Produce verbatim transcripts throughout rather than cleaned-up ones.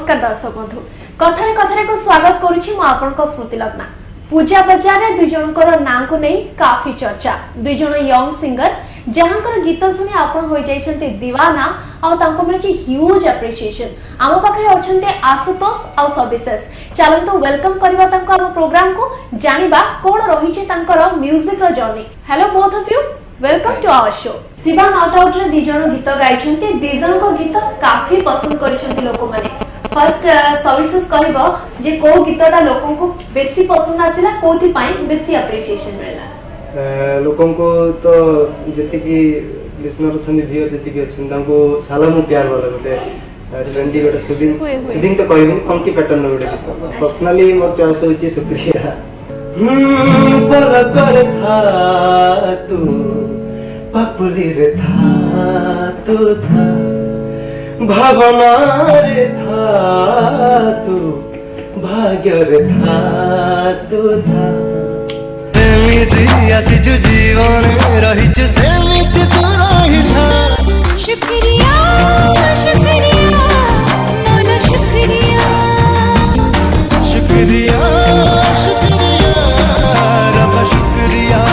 नमस्कार दर्शक बंधु कथारे कथारे को स्वागत करुछि म आपनका स्मृति लग्ना। पूजा बजार रे दुई जनकर नाम को नहीं काफी चर्चा। दुई जन यंग सिंगर जहांकर गीत सुनी आपण होई जाइछन्ते दीवाना आ तांको मिलछि ह्यूज एप्रिसिएशन। आम पाखे अछन्ते आशुतोष आ सबिसेश। चलंतु वेलकम करबा तांको हम प्रोग्राम को जानिबा कोन रहिछि तांकर म्यूजिक रो journey. Hello both of you, welcome to our show. Shiva not out रे दी जन गीत गाइछन्ते, दी जन को गीत काफी पसंद करिछन्ते लोक माने। फर्स्ट सबिसेश कहबो जे को गीतटा लोकन को बेसी पसंद आसिला, कोथि पई बेसी एप्रिसिएशन मिलला? लोकन को तो जति की लिसनर छन व्यूअर जति की छन तांको साला मु प्यार वाला गोटे ट्रेंडी गोटे सुदिन सुदिन तो कहबिन पंक्ति पैटर्न गोटे गीत पर्सनली मोर चॉइस होची शुक्रिया। हम पर कर था तू पपुली रे था तू था भावना रे था तू भाग्य रे था तू था सेमिति आसी जो जीवन रही जो सेमिति तू रही था। शुक्रिया शुक्रिया मोला शुक्रिया शुक्रिया शुक्रिया रब शुक्रिया।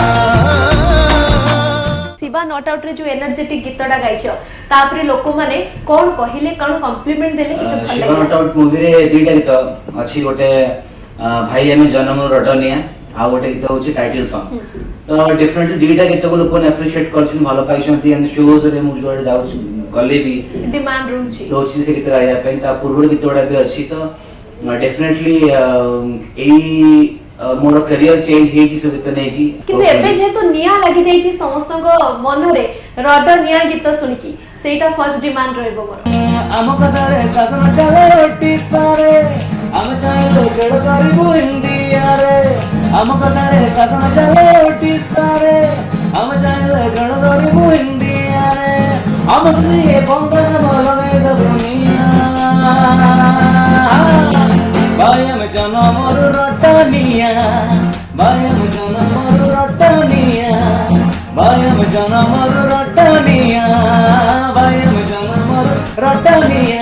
शिवा नॉट आउट रे जो एनर्जेटिक गीतटा गाइछो तापरे लोक माने कोन कहिले कोन कॉम्प्लीमेंट देले कि तो भल शिवा नॉट आउट मूवी रे दुईटा गीत अछि। गोटे भाई एमे जन्म रडनिया आ गोटे गीत होछि टाइटल सॉन्ग। तो डिफरेंटली दुईटा गीत को लोक ने एप्रिशिएट करछन, भलो पाइछन्ती एंड शोज रे मु जोड जाउ गले भी डिमांड रहउछि रहउछि से गीत गाया पई। ता पूर्व गीत ओडा भी अछि। तो डेफिनेटली एई मोर करियर चेंज हेछि से गीत नै की किंतु एबे जे तो निया लागि जाइछि समस्त को मन रे रड निया गीत सुनि की सेटा फर्स्ट डिमांड रहबो मोर। आम कथारे शासन चले ओडिशा रे आम चाहे केड़ करिबो इंडिया रे। आम कथारे शासन चले ओडिशा रे आम चाहे केड़ करिबो इंडिया रे। आम सुनिए पंकज बोलगे द दुनिया बायम जन्म रटनिया बायम जन्म रटनिया बायम जन्म रटनिया बायम जन्म रटनिया।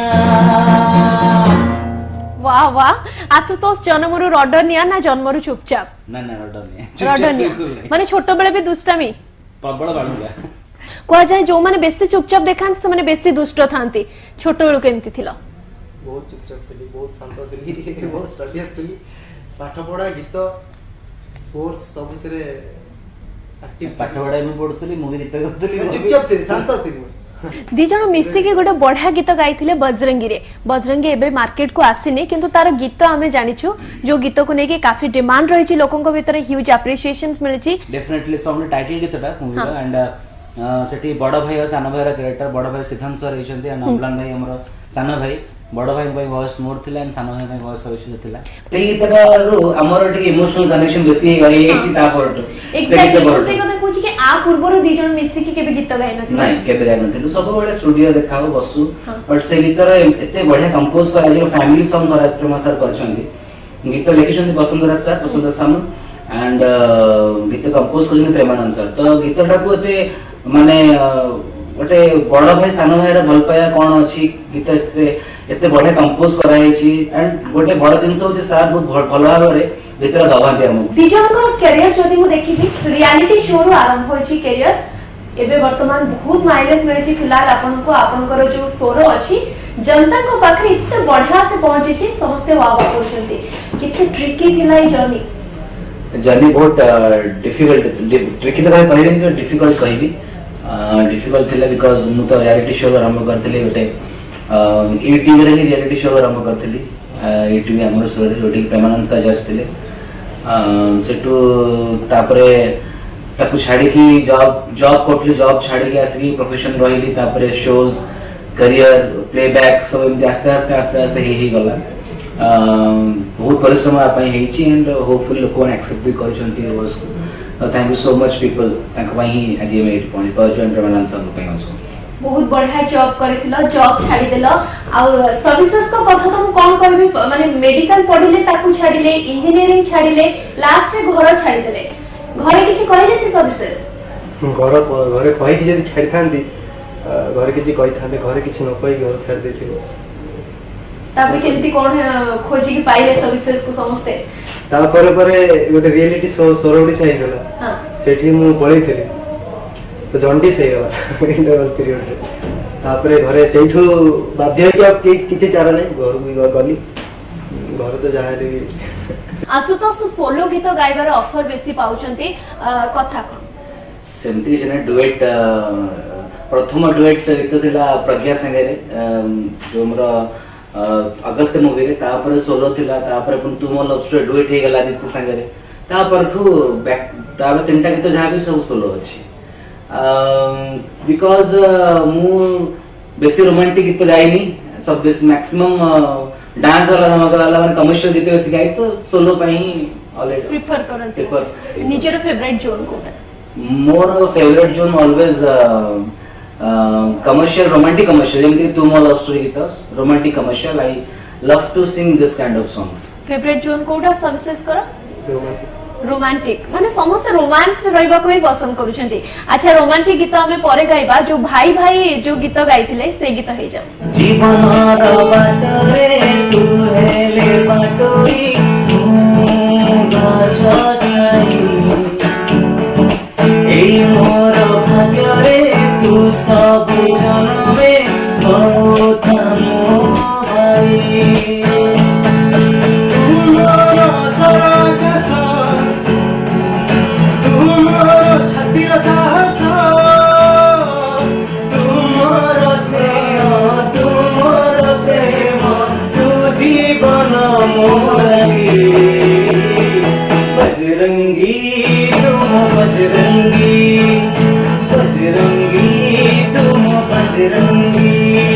वाह वाह। आशुतोष जन्मरु रडनिया ना जन्मरु चुपचाप? ना ना रडनिया रडनिया माने छोट बेले भी दुष्टामी प्रबल बाडुगा कोआ जाय जो माने बेसी चुपचाप देखांत से माने बेसी दुष्ट थांती। छोट बेलु केमती थिला? बहुत चुपचाप थी, बहुत शांत थी, बहुत स्टडीज थी। पाठ पढ़ा गीत स्पोर्ट्स सब भितरे एक्टिव पाठ पढ़ा भी पढुतली, मूवी गीत गाउतली, चुपचाप थी, शांत थी। दी जण मिसी के गोटे बढ़िया गीत गाइथिले बजरंगी रे। बजरंगी एबे मार्केट को आसीनी किंतु तार गीत आमे जानिछु जो गीत को नेकी काफी डिमांड रहिछि, लोकन को भीतर ह्यूज एप्रिसिएशंस मिलिछि। डेफिनेटली सॉन्ग टाइटल गीतटा मूवी रा एंड सेठी बड़ भाई और सान भाई रा कैरेक्टर बड़ भाई सिद्धांत सर रहिछन्ती एंड अम्लान भाई हमर सान भाई बड़ भाई भाई वॉइस मोर थिला एंड सान भाई भाई वॉइस सबिशेष थिला। सेही गीतटा रो हमर टिक इमोशनल कनेक्शन बेसी गई एछि ता परट एक्जेक्टली से कथा पूछि कि आ पूर्वरो दी जण मिसी के केबे गीत गाइ नथि? नहीं केबे गाइ नथि, सब बेले स्टूडियो देखाबो बसु। बट से गीतर एते बढ़िया कंपोज करा जे फैमिली सॉन्ग करा प्रमा सर करछन्ती। गीत लिखिछन्ती वसुंधरा सर वसुंधरा सामु एंड गीत कंपोज करछन्ती प्रेमानंद सर। तो गीतटा को एते माने गोटे बड़ भाई सान भाई रा भल पाया कोन अछि गीत एते बढ़िया कंपोज कराई छी एंड गोटे बड़ दिनस होजे सर बहुत भल भाव रे भीतर दबांती हम दी जण को करियर जदी मु देखिबी रियलिटी शो रो आरंभ होई छी करियर एबे वर्तमान बहुत माइलेज मिले छी। फिलहाल आपन को आपन को जो सोरो अछि जनता को पाखरे इते बढ़िया से पहुंची छी, समस्त वाव करछन्ती। किते ट्रिकी थिला ई जर्नी? जर्नी बहुत डिफिकल्ट ट्रिकी तो कहबी कि डिफिकल्ट कहबी डिफिकल्ट थिला बिकॉज़ मु तो रियलिटी शो आरंभ करथिले गोटे ईटीवी रे रियलिटी शो आरंभ करथिली। ईटीवी हमर शो रे जोटी प्रेमानंद सर जस्थिले सेटू तापरे ताकू छाड़ी की जॉब जॉब कोटली जॉब छाड़ी के आसी प्रोफेशन रहिली तापरे शोज करियर प्लेबैक सब एम आस्ते आस्ते आस्ते आस्ते हे ही गला। बहुत परिश्रम आपई हेची एंड होपफुली लोक वन एक्सेप्ट भी करछन्ती रोज को। Thank you so much people तांक पई ही आज एम एट पॉइंट पर जॉइन प्रेमानंद सर पई also बहुत बढ़िया जॉब करथिलो, जॉब छाड़ी देलो। आ सबिसेश को कथा तो कोन कहबी माने मेडिकल पढिले ताकू छाड़िले, इंजीनियरिंग छाड़िले, लास्ट रे घर छाड़ी देले। घरे किछि कहले ती सबिसेश? घर घरे कहि कि जदी छाड़ी थांती घर किछि कहि थांते, घरे किछि न कहि घर छाड़ देथिलो। तापर केमती कोन खोजी की पाइले सविशेष को समस्ते तापर परे गोटे रियलिटी शो सोरोडी से आइगला हां सेठी मु पळै थिले तो जंडी से गला इंटरवल पीरियड रे तापर घरे सेठू बाध्य कि अब किछि चारा नै घर भी गली घर तो जाहे आशुतोष सोलो गीत गाइबार ऑफर बेसी पाउचंती कथा कोन सेमती जने डुएट प्रथम डुएट गीत थिला प्रज्ञा संगे रे जो हमरा अगस्त मूवी रे तापर सोलो थिला तापर पुन तुम लव स्टोरी डुएट हे गला दित्य संगे रे तापर ठू बैक तापर तीनटा गीत जहा भी सब सोलो अछि बिकॉज़ मु बेसी रोमांटिक गीत गाइनी सब बेस मैक्सिमम डांस वाला धमाका वाला माने कमर्शियल गीत बेसी गाइ तो सोलो पई ऑलरेडी प्रिफर करंती प्रिफर निजर फेवरेट जोन कोटा मोर favourite zone always commercial romantic commercial जेमति तुम लव स्टोरी गीत romantic commercial I love to sing this kind of songs favourite zone कोटा सविशेष करो रोमांटिक माने समस्त रोमांस रहबा को ही पसंद करूछंती अच्छा रोमांटिक गीत हमें परे गाइबा जो भाई भाई जो गीत गाइथिले से गीत हे जाओ जीवन रो बाटरे तू हेले बाटोई गाछ छाई एई मोर भाग्य रे तू सब जनमे हो तनो भाई बजरंगी तुम बजरंगी बजरंगी तुम बजरंगी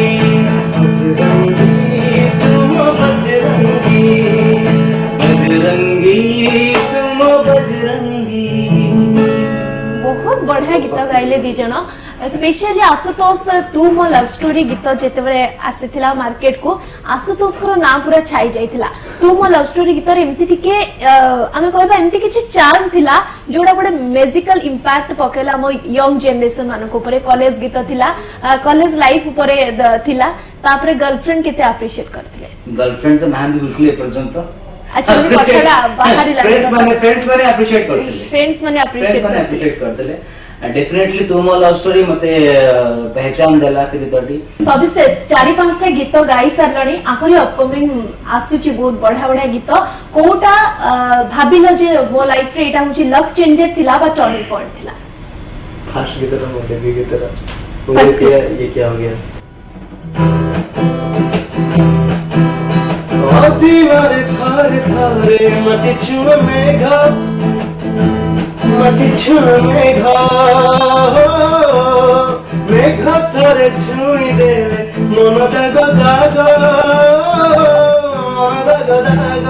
बजरंगी तुम बजरंगी बजरंगी तुम बजरंगी बहुत बढ़िया गीत गाइले दी जण स्पेशली आशुतोष तू मो लव स्टोरी गीत जेते बेले आसीथिला मार्केट को आशुतोष को ना पूरा छाई जाइथिला तू मो लव स्टोरी गीत रे एमती टिके आमे कहबा एमती किछि चार्म थिला जोडा बडे मैजिकल इंपैक्ट पकेला मो यंग जनरेशन मान को ऊपर कॉलेज गीत थिला कॉलेज लाइफ ऊपर थिला तापरे गर्लफ्रेंड केते अप्रिशिएट करथिले गर्लफ्रेंड तो नाम बिल्कुल ए पर्यंत अच्छा मैं पछड़ा बाहरी लागे फ्रेंड्स माने फ्रेंड्स माने अप्रिशिएट करथिले फ्रेंड्स माने अप्रिशिएट माने अप्रिशिएट करथिले डेफिनेटली तुम लव स्टोरी मते पहचान देला से गीतटी सविशेष चारि पांचटा गीत गाई सारलणी आखरी अपकमिंग आसुची बहुत बढ़िया बढ़िया गीत कोटा भाबिलो जे मो लाइफ रे एटा होची लक चेंजर थिला बा टर्निंग पॉइंट थिला फर्स्ट गीत रा मोटे भी गीत रा वो क्या ये क्या हो गया आती मारे थारे थारे मटी चुम मेघा मटी चुम मेघा मेघा थारे छुई दे मन दाग दाग मन दाग दाग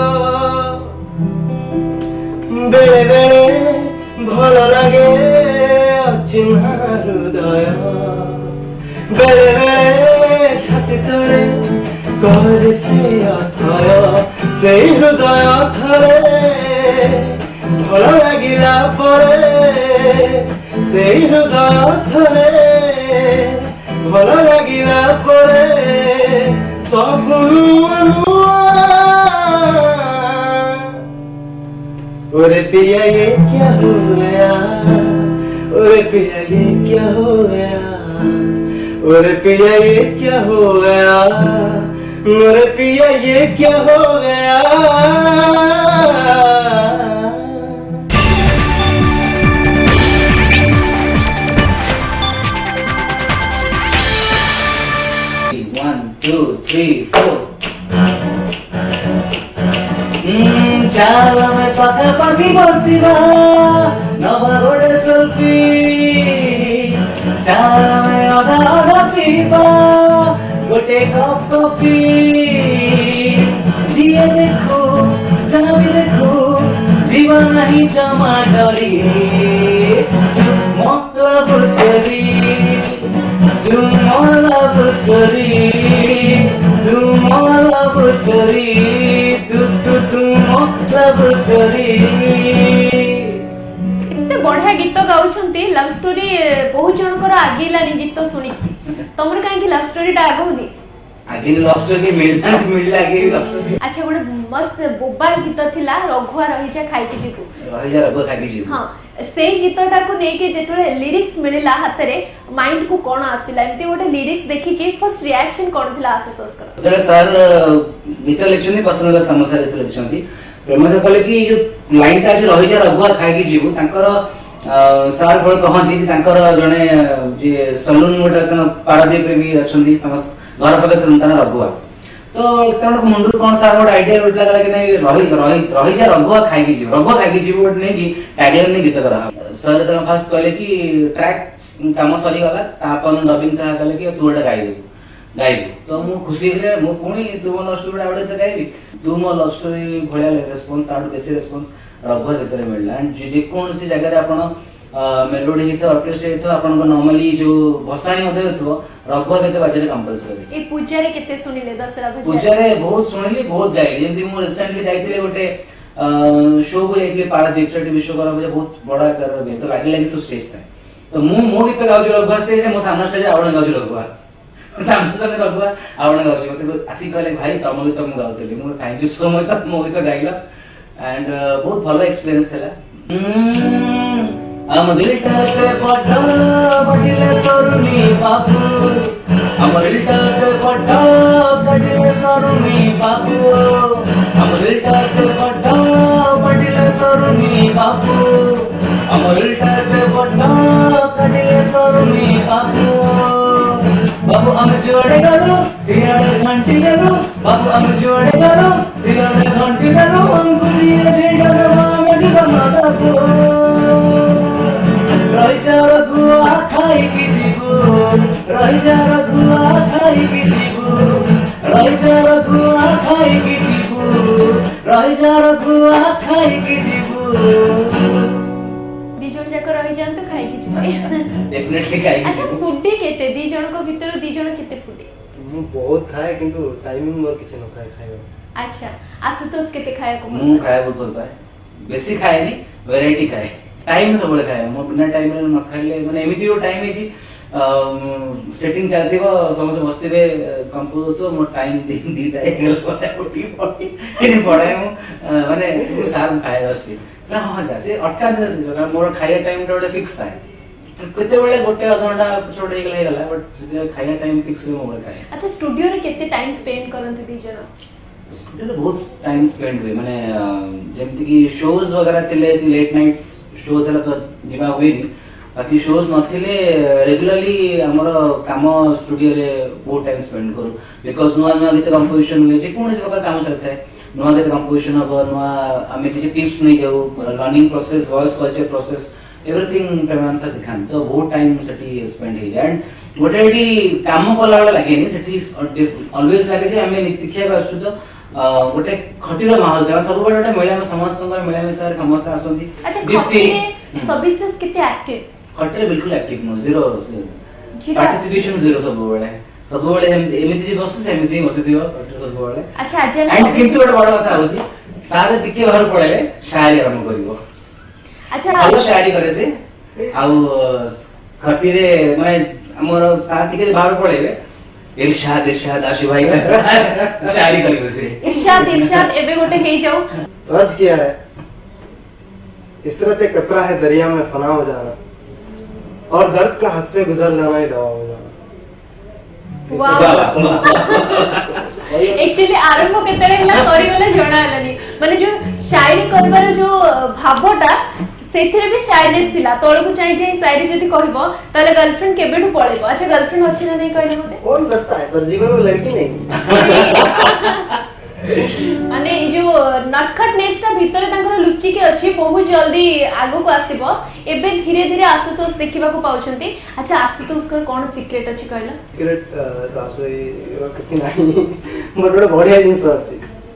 बेले बेले भल लागे अचिन्हा हृदय बेले बेले छाती तले करे से अथय से हृदय थरे भल लागिला परे से हृदय थरे भल लागिला परे सब ओरे पिया ये क्या हो गया ओरे पिया ये क्या हो गया ओरे पिया ये क्या हो गया मेरे पिया ये क्या हो गया वन टू थ्री फोर चाल में पका पकी बसिबा नवा गोटे सेल्फी चाल में आधा आधा पीबा गोटे कप कॉफी जिए देखो जहाँ भी देखो जीवन नहीं जमा डरी मतलब स्टोरी तुम लव स्टोरी तुम लव स्टोरी तू तू तुम लव स्टोरी इतने बढ़िया गीत गाउछंती लव स्टोरी बहुत जनकर आगेलानी गीत सुनी तमर काहे कि लव स्टोरी टा आगोनी आगे लव स्टोरी मिलना मिलला आगे अच्छा गोटे मस्त बोबार गीत थिला रघुआ रहिजा खाइकी जीवु रहिजा रघुआ खाइकी जीवु हां से गीतटा को नै के जेतरे लिरिक्स मिलिला हातरे माइंड को कोन आसिला एमती गोटे लिरिक्स देखि के फर्स्ट रिएक्शन कोन थिला आशुतोष कर जरे सर गीत लिखछनी पसंद समस्या गीत लिखछनी प्रेमजा कहले कि जो लाइन ता जे रहिजा रघुआ खाइकी जीवु तांकर सर फळ कहंती तांकर जने जे सलून गोटा पारादीप रे भी अछंती घर पाखे सन्तान रघुआ तो तण मुंडू कोन सार गोटे आइडिया उठला गला कि नहीं रही रही रही जा रघुआ खाइकी जीव रघुआ खाइकी जीव गोटे नहीं कि टैगलाइन ने गीत करा सर तण फास्ट कहले कि ट्रैक काम सरी गला तापन डबिंग ता कहले कि तू एटा गाई दे गाई तो मु खुशी रे मु पुणी तू मो लव स्टोरी आवडे त गाइबी तू मो लव स्टोरी भळ्या रेस्पॉन्स ताड बेसी रेस्पॉन्स रघुआ गीत रे मिलला एंड जे जे कोन सी जगह रे आपण मेलोडी गीत ऑर्केस्ट्रा गीत आपण नॉर्मली जो भसाणी मध्ये होतो रघुआ गीत बाजरे कंपलसरी ए पूजा रे केते सुनिले दसरा भजन पूजा रे बहुत सुनिली बहुत गाइली जेंति मु रिसेंटली जाइतिले गोटे शो को जाइतिले पारादीप सेठी विश्वकर्मा पूजा बहुत बड़ा आकार गीत लागि लागि सब स्टेज था तो मु मो गीत गाउछु रघुआ स्टेज रे मो सामने स्टेज आवण गाउछु रघुआ सामने सामने रघुआ आवण गाउछु मते आसी कहले भाई तम गीत मु गाउतली मु थैंक यू सो मच मो गीत गाइला एंड बहुत भलो एक्सपीरियंस थला हम दिलटाते पटा बडिले सरुनी बापू हम दिलटाते पटा बडिले सरुनी बापू हम दिलटाते पटा बडिले सरुनी बापू हम दिलटाते पटा बडिले सरुनी बापू बाबू हम जोड़े गलो सियाड़े घंटी गलो बाबू हम जोड़े गलो सियाड़े घंटी गलो अंकुलिए ढेडा मामे जीवन दापू रहिजा रघुआ खाइकी जीवु रहिजा रघुआ खाइकी जीवु रहिजा रघुआ खाइकी जीवु रहिजा रघुआ खाइकी जीवु दी जण जाक रहि जान तो खाइकी जीवु डेफिनेटली खाइकी अच्छा फूडी केते दी जण को भीतर दी जण केते फूडी मु बहुत खाए किंतु टाइमिंग मोर किछ न खाए खाए अच्छा आशुतोष केते खाए को मु खाए बहुत भल पाए बेसी खाए नी वैरायटी खाए टाइम सब बड़े खाए मो बिना टाइम रे न खाइले माने एमिति वो टाइम है जी सेटिंग चलतिबो समस्त बस्ती रे कंपो तो मो टाइम दिन दीटा एक गल उठी पड़ी एनी पड़े मु माने मु सार खाए आसी ना हां जासे अटका दे मोर खाया टाइम टा फिक्स था केते बेले गोटे आधा घंटा छोड़ हे गला गला बट खाया टाइम फिक्स हो मोर खाए अच्छा स्टूडियो रे केते टाइम स्पेंड करंती दी जण स्टूडियो रे बहुत टाइम स्पेंड हुए माने जेमति कि शोज वगैरह तिले लेट नाइट्स शोज हला तो जिबा हुएनी बाकी शोज नथिले रेगुलरली हमर काम स्टूडियो रे बहुत टाइम स्पेंड करू बिकॉज़ नुआ नुआ गीत कंपोजिशन हुए जे कोन से प्रकार काम चलता है नुआ गीत कंपोजिशन हो नुआ हमें किछ टिप्स नहीं जाऊ learning process voice culture process everything payment से सिखान तो बहुत टाइम सेठी स्पेंड हे जाय एंड गोटेडी काम कोला वाला लागे नि सेठी ऑलवेज लागे जे हमें शिक्षा का आसु तो गोटे खटीर माहौल था सब गोटे मिला में समस्त मिला में सर समस्त आसंती अच्छा खटीरे सबिसेस केते एक्टिव खटीरे बिल्कुल active no zero participation zero सब बेले सब बेले एमिति जे बस सेमिति बस दियो सब बेले अच्छा आज एंड किंतु गोटे बड़ कथा होची सारे टिके बाहर पड़ेले शायरी आरंभ करिवो अच्छा आलो शायरी करे से आउ खटीरे माने हमर सार टिके बाहर पड़ेले इरशाद इरशाद आशु भाई का शायरी करियो से इरशाद इरशाद एबे गोटे हे जाऊ अर्ज किया है इसरत कतरा है दरिया में फना हो जाना और दर्द का हद से गुजर जाना ही दवा हो जाना एक्चुअली आरंभ केते रहला सरी वाला जणा हलानी माने जो शायरी करबार जो भावटा सेथिरे भी शायनेस थिला तोळ को चाहि जे शायरी जति कहबो ताले गर्लफ्रेंड केबेटु पळेबो अच्छा गर्लफ्रेंड अछि ना नहीं कहले मते कौन बसता है पर जीवन में लड़की नहीं माने जो नटखटनेस ता भीतर तांकर लुचि के अछि बहुत जल्दी आगु को आसीबो एबे धीरे धीरे आशुतोष देखिबा को पाउछंती अच्छा आशुतोष कर कोन सीक्रेट अछि कहला सीक्रेट दासोई किछि नाही मोर बढ़िया जिंस अछि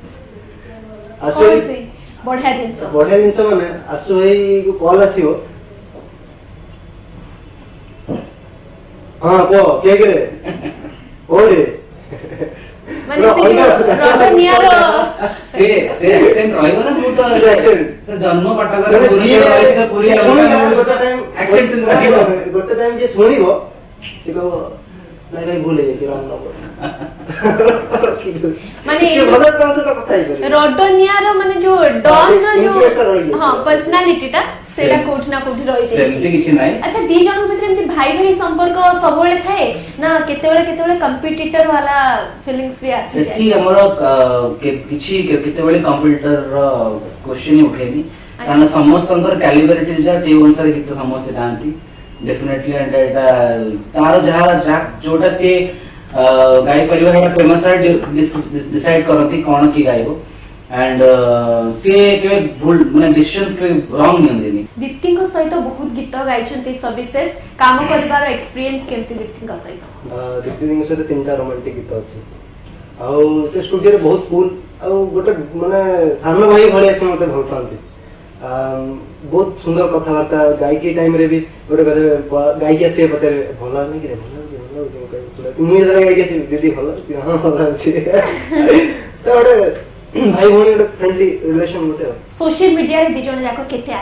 आशोई बढ़िया जिंस बढ़िया जिंस माने आशोई को कॉल आसीबो हां को के के ओरे माने से रडनियारो से से एक्सेंट रहइबो ना मु तो एक्सेंट तो जन्म कटक रे भुवनेश्वर पूरी सुनी गोटे टाइम एक्सेंट रहइबो गोटे टाइम जे सुनिबो से को नहीं भाई भूल जाई राम नंबर माने ये भले कौन से तो कथा ही करे रोडोनिया रो माने जो डॉन रो influence टा रही जो है। हां पर्सनालिटी टा सेटा कोठ ना कोठी रही सेमती जाई किछि नाही अच्छा दी जन भीतर एमती भाई भाई संपर्क सबले थाए ना केतेबेले केतेबेले कंपटीटर वाला फीलिंग्स भी आसी जाय सेठी हमरो किछि केतेबेले कंप्यूटर रो क्वेश्चन उठेनी कारण समस्तंकर कैलिब्रिटी जा से अनुसार गीत समस्त गांती डेफिनेटली एंड एटा तार जहा जा जोटा से गाय परिवार है फेमस है डिसाइड करती कोन की गायबो एंड से के भूल माने डिसीजंस के रॉन्ग नहीं देनी दीप्ति को सहित बहुत गीत गाइछन्ती सविशेष काम करिवार एक्सपीरियंस केमती दीप्ति को सहित दीप्ति दिन से तीनटा रोमांटिक गीत अछि आउ से स्टूडियो रे बहुत कूल आउ गोटे माने सामने भाई भले से मते भल पांती बहुत सुंदर कथावार्ता गायकी टाइम रे भी गोटे गायकी आसे पचारे भला नहीं कि भला जे भला जे कहि तुम जरा गायकी आसे दीदी भला छी हां भला छी तो गोटे भाई भोनी गोटे फ्रेंडली रिलेशन गोटे सोशल मीडिया रे दी जण जाको केते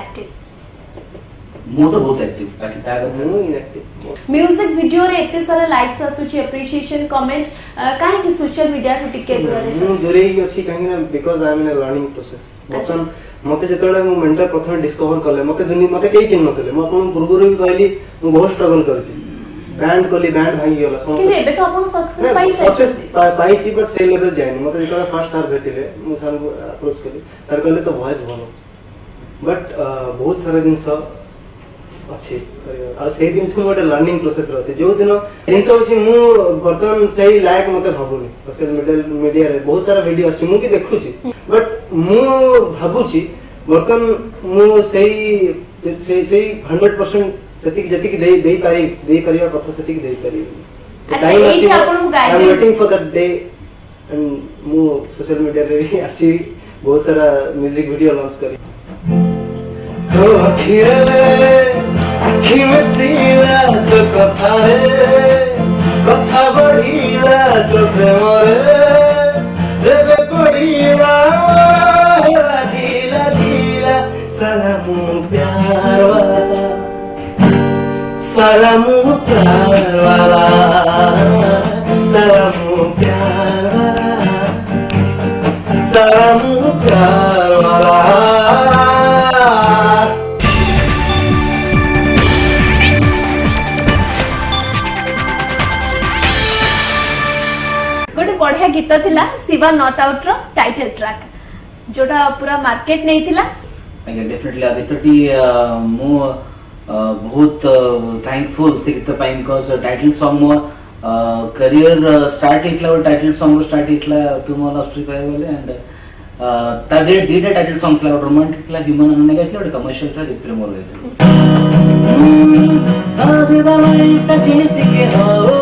एक्टिव मो तो बहुत एक्टिव बाकी ता मु इनएक्टिव म्यूजिक वीडियो रे एते सारा लाइक्स आसुची एप्रिशिएशन कमेंट काहे कि सोशल मीडिया रो टिके दूर रे मु दूरे ही अछि काहे ना because I am in a learning process बसन मते जेतले मु मेंटर प्रथम डिस्कवर करले मते दुनी मते केही चिन्ह नथले मु आपन पूर्वरु भी कहली मु बहुत स्ट्रगल करछि बैंड कोली बैंड भांगी गेला सम कि एबे तो अपन सक्सेस पाई सक्सेस पाई छी बट से लेवल जायनी मते जेतले फर्स्ट सार भेटिले मु सार को अप्रोच कली तार कहले तो वॉइस भलो बट बहुत सारा दिन सब अच्छे आ से दिन को गोटे लर्निंग प्रोसेस रहছে जो दिन जिंस होची मु बर्तन सही लायक मते भाबुनी सोशल मीडिया मीडिया रे बहुत सारा वीडियो अछि मु की देखुची बट मु भाबुची बर्तन मु सही सही सही हंड्रेड परसेंट सेटिक जति दे दे पारी दे परिवा कथा सेटिक दे पारी टाइम अछि आपन guide I am waiting for that day and मु सोशल मीडिया रे आसी बहुत सारा म्यूजिक वीडियो लॉन्च करी तो अखिरे कि मसीला तो कथारे कथा बढ़ीला तो प्रेमरे जेबे पड़ीला ढीला ढीला सलामु प्यार वाला सलामु प्यार वाला सलामु प्यार वाला सलामु प्यार वाला बढ़िया गीत थिला शिवा नॉट आउट रो टाइटल ट्रैक जोटा पूरा मार्केट नहीं थिला आगे डेफिनेटली आदित्यटी मो बहुत थैंकफुल से गीत पाइन बिकॉज़ टाइटल सॉन्ग मो करियर स्टार्ट इतला टाइटल सॉन्ग रो स्टार्ट इतला तुम लव स्टोरी कहै बोले एंड ता डे डे टाइटल सॉन्ग क्ला रोमांटिक क्ला ह्यूमन ने गाइतले ओटे कमर्शियल ट्रैक इतरे मोर गाइतले साजेदा लाइट चिनिस्टिक के हो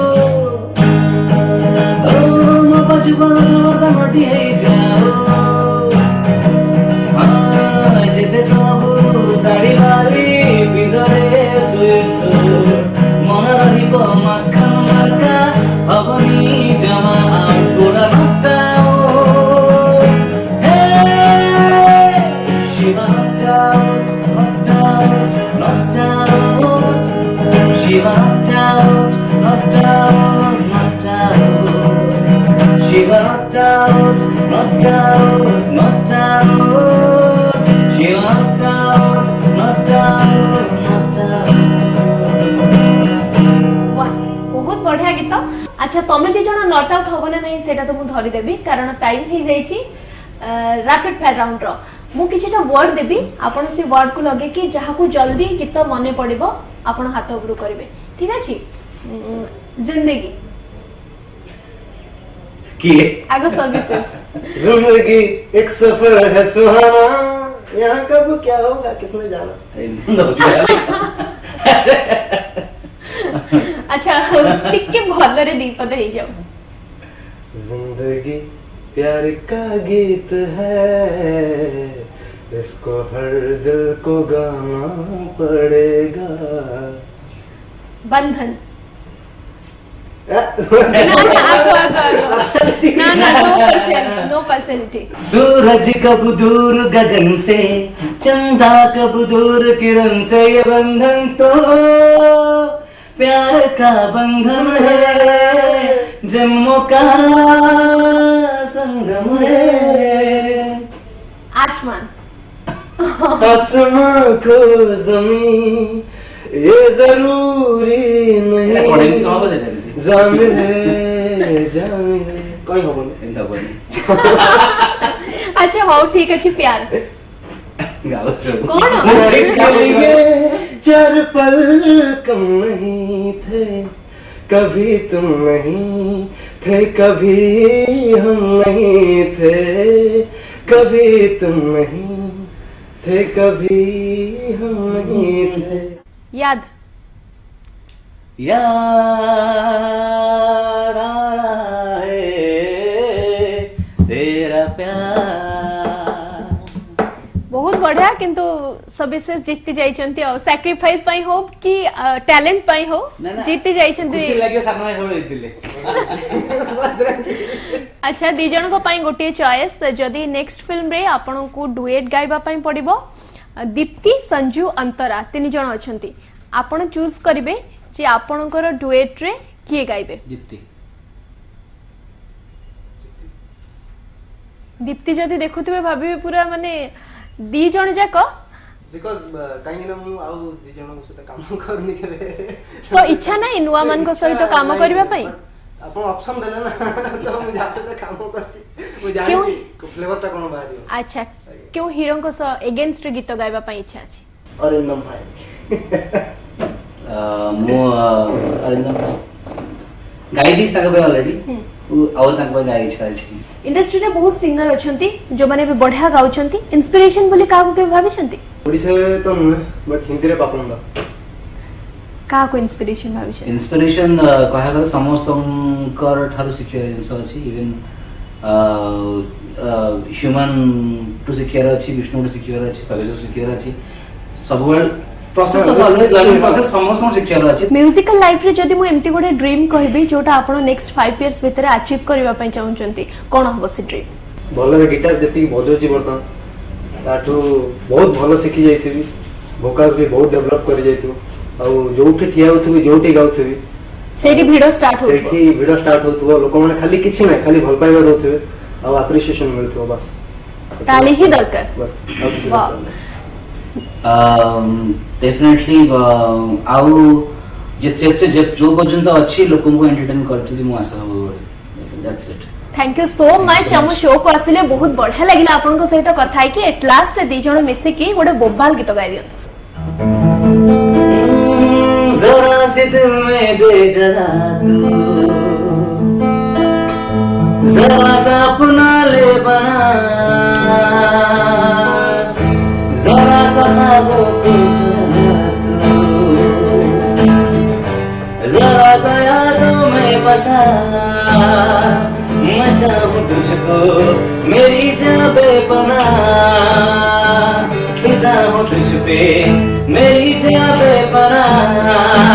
बचपन वर्दा नटी है जाओ आज दे सब साड़ी वाली बिदरे सोए सो मन रहिब मक्खन मक्का हबनी जमा पूरा नटाओ हे Shiva नटाओ नटाओ नटाओ Shiva नटाओ नटाओ नटाओ Shiva not out, not out, not out. Shiva not out, not out, not out. वाह बहुत बढ़िया गीत अच्छा तमे दी जणा नॉट आउट होबो ना नहीं सेटा तो मु धरि देबी कारण टाइम ही जाईची रैपिड फायर राउंड रो मु किछटा वर्ड देबी आपण से वर्ड को लगे कि जहा को जल्दी गीत मने पड़िबो आपण हाथ उपरु करबे ठीक अछि जिंदगी कि आगो सर्विसेज जिंदगी एक सफर है सुहाना यहाँ कब क्या होगा किसने जाना अच्छा टिके भल रे दीपद हे जाओ जिंदगी प्यार का गीत है इसको हर दिल को गाना पड़ेगा बंधन ना ना नो पर्सन नो पर्सनैलिटी सूरज कब दूर गगन से चंदा कब दूर किरण से ये बंधन तो प्यार का बंधन है, जन्मों का संगम है। आसमान आसमां को जमीन ये जरूरी नहीं, थोड़े भी कहाँ बजे करती जामिल है जामिल है कहीं हो बोले इंदा बोली अच्छा हो ठीक अच्छी प्यार गाओ से कौन के लिए चार पल कम नहीं थे, कभी तुम नहीं थे कभी हम नहीं थे, कभी तुम नहीं थे कभी हम नहीं थे। याद यार आ रहा है तेरा प्यार। बहुत बढ़िया किंतु सविशेष जीति जाइछंती और सैक्रिफाइस पाई हो कि टैलेंट पाई हो जीति जाइछंती। खुशी लागियो सामने होले दिले। अच्छा दी जन को पाई गोटे चॉइस जदी नेक्स्ट फिल्म रे आपन को डुएट गाइबा पाई पड़िबो दीप्ति संजू अंतरा तीन जन अछंती आपन चूज करिवे जे आपनकर डुएट रे किए गाइबे। दीप्ति दीप्ति जदी देखुथिबे भाबिबे पूरा माने दी जन जाक बिकॉज़ काहे ना मु आउ दी जन को सहित काम करनी करे तो इच्छा नाही नुआ मान को सहित काम करबा पई अपन ऑप्शन देले ना तो मु जा से काम करछि मु जानि को फ्लेवरटा कोन बारियो। अच्छा क्यों हीरो को स अगेंस्ट गीत गाइबा पई इच्छा अछि? अरिंदम भाई मो अरिंदम गाई दिस तक पे ऑलरेडी और तक पे गाई इच्छा अछि। इंडस्ट्री रे बहुत सिंगर अछंती जो माने भी बढ़िया गाउछंती इंस्पिरेशन बोली काको के भाबिछंती? ओडिसा तो नुहे बट हिंदी रे पापंदा का को इंस्पिरेशन भाबिछ? इंस्पिरेशन कहला गले समस्तंकर ठारू सिखिया जिंस अछि इवन ह्यूमन टू सिखिया अछि विष्णु टू सिखिया अछि सविशेष सिखिया अछि सब प्रोसेस ऑलवेज लर्निंग प्रोसेस समस्त सिखिया अछि। म्यूजिकल लाइफ रे जदी मु एम्ति गोटे ड्रीम कहबी जोटा आपण नेक्स्ट फाइव इयर्स भितर अचीव करबा पई चाहउचंती कोन हबो से ड्रीम? भले गिटार जति बजौची बर्तन ताठू बहुत भलो सिखि जाइथिबी वोकल्स भी बहुत डेवलप करि जाइथिबो आ जोठी ठिया होथिबी जोठी गाउथिबी सेठी वीडियो स्टार्ट होतो सेठी वीडियो स्टार्ट होतो लोक माने खाली किछि नै खाली भल पाइबा होथिबे आ एप्रिसिएशन मिलथो बस ताली ही दरकार बस आ किछि दरकार डेफिनेटली आउ जे जे जे जो पर्यंत अच्छी लोगों को एंटरटेन करथि मु आशा हो that's it. Thank you so much हम शो को आसिले बहुत बढ़िया लागिला आपन को सहित कथा है कि एट लास्ट दी जण मिसे की गोटे बोबाल गीत गाय दियंत। जरा से दिल में दे जरा तू जरा सा अपना ले बना जरा सा ख्वाबों को सुना तू जरा सा यादों में बसा मैं चाहूं तुझको मेरी जान बेपनाह फिदा हूं तुझ पे मेरी जान बेपनाह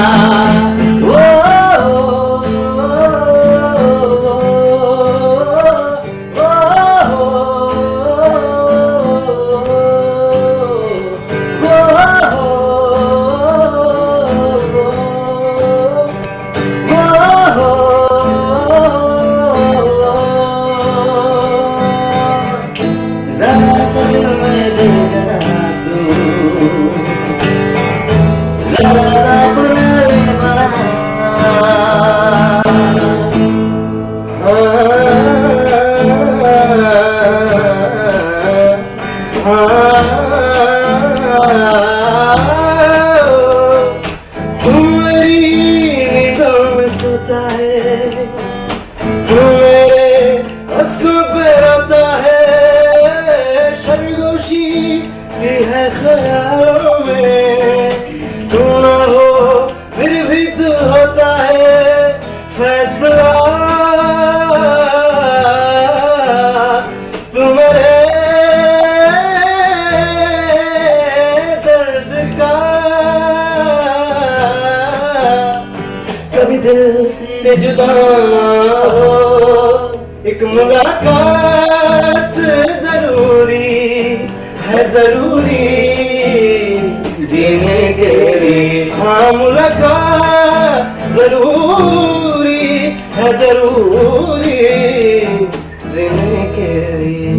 एक मुलाकात जरूरी है जरूरी जीने के लिए हाँ मुलाकात जरूरी है जरूरी जीने के लिए